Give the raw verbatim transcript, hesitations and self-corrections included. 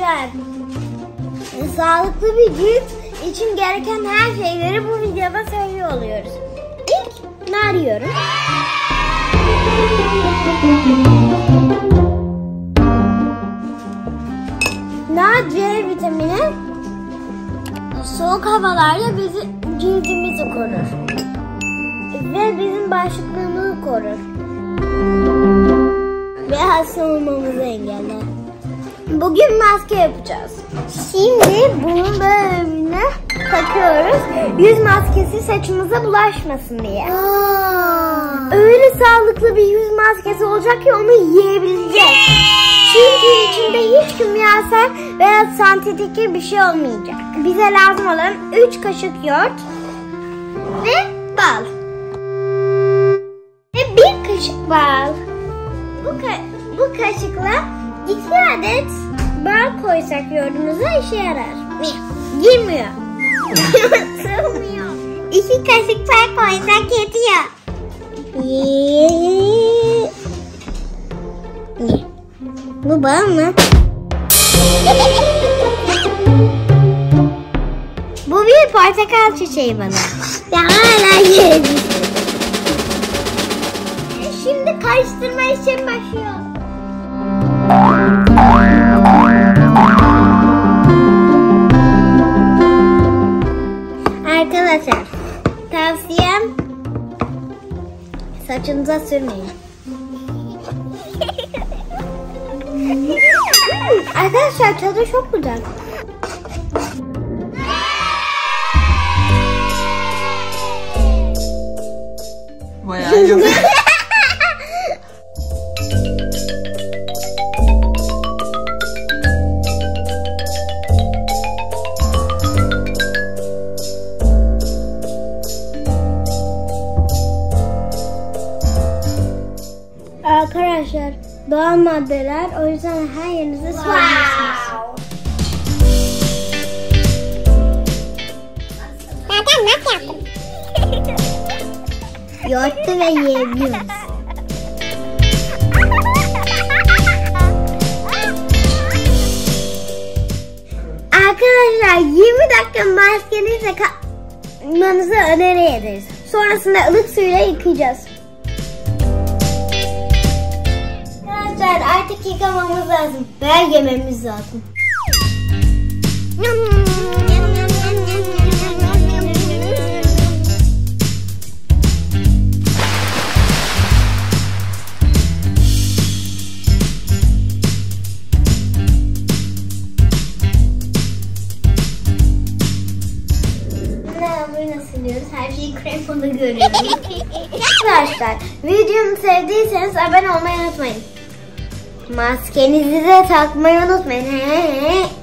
Arkadaşlar, sağlıklı bir cilt için gereken her şeyleri bu videoda söylüyor oluyoruz. İlk nar yiyorum. Nar C vitamini soğuk havalarla bizi cildimizi korur ve bizim bağışıklığımızı korur ve hasta olmamızı engeller. Bugün maske yapacağız. Şimdi bunu böyle takıyoruz. Yüz maskesi saçımıza bulaşmasın diye. Aa. Öyle sağlıklı bir yüz maskesi olacak ki onu yiyebileceğiz. Çünkü içinde hiç kimyasal veya sentetik bir şey olmayacak. Bize lazım olan üç kaşık yoğurt ve bal. Ve bir kaşık bal. Bu, ka bu kaşıkla iki adet bal koysak yoğurdumuza işe yarar. Girmiyor. Sığmıyor. İki kaşık bal koysak yetiyor. Bu bal mı? Bu bir portakal çiçeği bana. Ya hala yedim. Şimdi karıştırma işlemi başlıyor. Arkadaşlar, tavsiyem saçınıza sürmeyin. Arkadaşlar, tadı çok güzel. Bayağı yok. Arkadaşlar, doğal maddeler, o yüzden her yerinize sürmelisiniz. Zaten nasıl yaptım? Yoğurtlu ve yiyebiliyoruz. Arkadaşlar, yirmi dakika maskenizle kalmanızı öneri ederiz. Sonrasında ılık suyla yıkayacağız. Arkadaşlar, artık yıkamamız lazım. Ve yememiz lazım. Nasıl diyoruz? Her şeyi kremalı görüyoruz. Arkadaşlar, videomu sevdiyseniz abone olmayı unutmayın. Maskenizi de takmayı unutmayın.